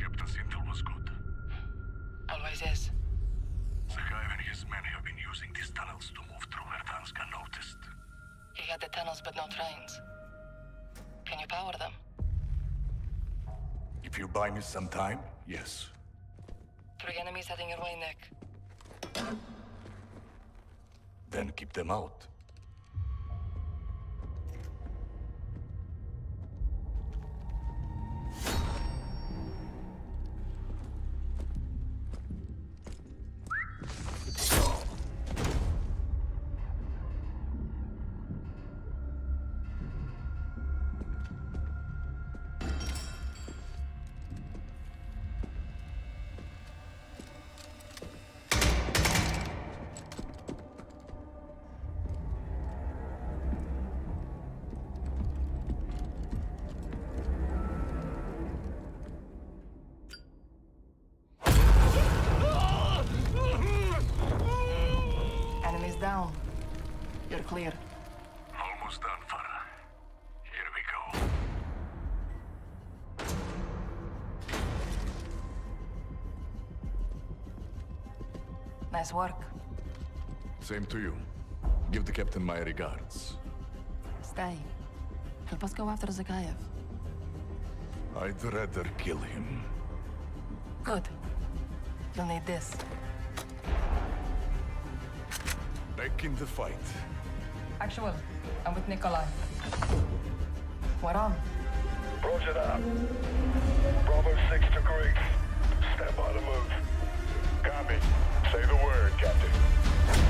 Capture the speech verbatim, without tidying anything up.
Captain's intel was good. Always is. Zakhaev and his men have been using these tunnels to move through where Danska noticed. He had the tunnels but no trains. Can you power them? If you buy me some time, yes. Three enemies heading your way, Nick. Then keep them out. Down. You're clear. Almost done, Farah. Here we go. Nice work. Same to you. Give the captain my regards. Stay. Help us go after Zakhaev. I'd rather kill him. Good. You'll need this. Back in the fight. Actual, I'm with Nikolai. What on? Roger that. Bravo six to Greeks. Stand by the move. Copy. Say the word, Captain.